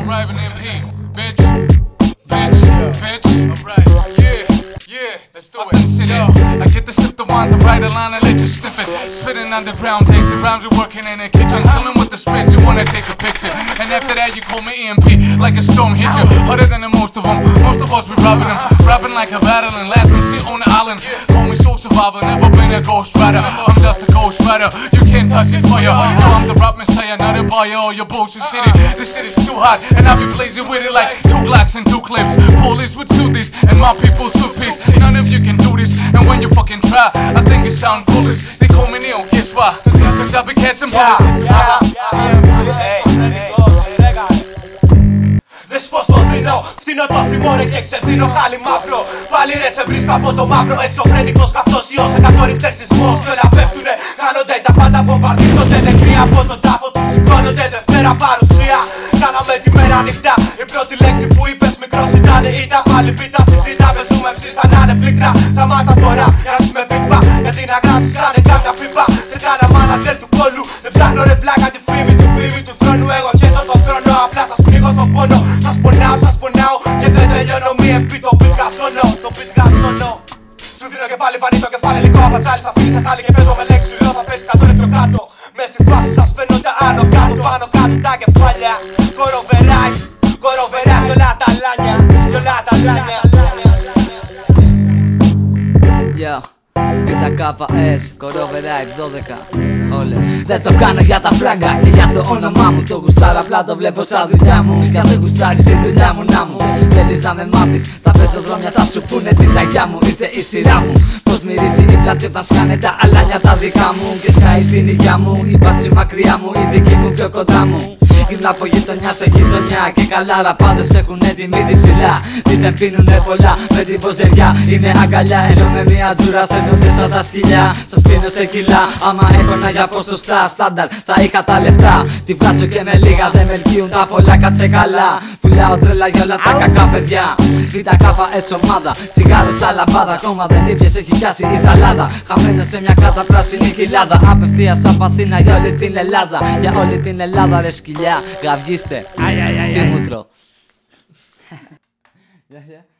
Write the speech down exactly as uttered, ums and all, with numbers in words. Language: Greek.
arriving in P, bitch, bitch, bitch. Alright, yeah, yeah, let's do it. Shit up. I get the ship to wind the right line and let you sniff it. Spitting underground, tasty rhymes, we're working in the kitchen. Filling with the spits, you wanna take a picture. And after that, you call me E M P, like a storm hit you. Harder than the most of them. Most of us, we robbing them. Rapping like a battle and last M C on the island. Call me soul survivor, never been a ghost rider. I'm just a ghost rider, you can't touch it, fire. Yo, I'm the rap messiah, not a buyer. All your bullshit city. This shit is too hot, and I be blazing with it like two Glocks and two clips. Police would shoot this, and my people shoot peace. None of you can do this, and when you fucking try, I think it sound foolish. They call me Neo, guess why? Cause I be catching bullets. Δες πως το δίνω, φτύνω το θυμό ρε και ξεδίνω χάλι μαύρο. Πάλι ρε σε βρίσκω από το μαύρο, εξωφρενικός καυτός ιός, εκατό ριχτέρ σεισμός. Κι όλα πέφτουνε, χάνονται τα πάντα βομβαρδίζονται. Νεκροί από τον τάφο τους σηκώνονται, Δευτέρα παρουσία. Κάναμε τη μέρα νυχτά, η πρώτη λέξη που είπες μικρός ήταν η ήττα. Πάλι πίτα συζήτα, παίζουμε ψή σαν να είναι πλήκτρα. Σταμάτα τώρα, γράφεις με πίκπα, γιατί να γράφεις κάνε κάποια πίπα. Σε κάνα μάνατζερ του κόλου, δεν ψάχνω ρε βλάκα τη φήμη του φήμη του θρόνου. Εγώ χέσω τον θρόνο, απλά σας πνίγω στον πόνο. Σας πονάω, σας πονάω και δεν τελειώνω. Μη εμπί το beat γασώνω, το beat γασώνω. Σου δίνω και πάλι βαρύ το κεφάλι υλικό. Απατσάλι σ' αφήνει σε χάλι και παίζω με λέξη. Λέω θα πέσει κατώ πιο κάτω. Μες στη φάση σας φαίνονται άνω κάτω, πάνω κάτω τα κεφάλια. Κοροβεράει, κοροβεράει κι όλα τα λάνια, κι όλα τα λάνια. Yo, β.κ.σ, κοροβεράει δώδεκα. Όλε. Δεν το κάνω για τα φράγκα και για το όνομά μου. Το γουστάρω απλά το βλέπω σαν δουλειά μου. Κι αν δεν γουστάρεις τη δουλειά μου να μου θέλεις να με μάθεις, τα πεζοδρόμια θα σου πούνε την ταγιά μου. Ήρθε η σειρά μου, πως μυρίζει η πλάτη όταν σκάνε τα αλάνια τα δικά μου. Και σκάει στην υγειά μου, η μπάτσι μακριά μου, η δική μου πιο κοντά μου. Γυρνά από γειτονιά σε γειτονιά και καλά ραπάδες έχουνε τη μύτη ψηλά. Δίθεν πίνουνε πολλά με την ποζεριά, είναι αγκαλιά. Ενώ με μια τζούρα σε νιώθες σαν τα σκυλιά. Σας πίνω σε κιλά, άμα έκονα για ποσοστά στάνταρ θα είχα τα λεφτά. Τη βγάζω και με λίγα δεν με ελκύουν τα πολλά, κάτσε καλά. Πουλάω τρέλα για όλα τα κακά παιδιά. β.κ.σ ομάδα, τσιγάρο σαν λαμπάδα. Ακόμα δεν ήπιες, έχει πιάσει η ζαλάδα. Χαμένος σε μια καταπράσινη κοιλάδα. Απευθείας από Αθήνα για όλη την Ελλάδα. Για όλη την Ελλάδα ρε σκυλιά. Γαυγίστε, φίμουτρο.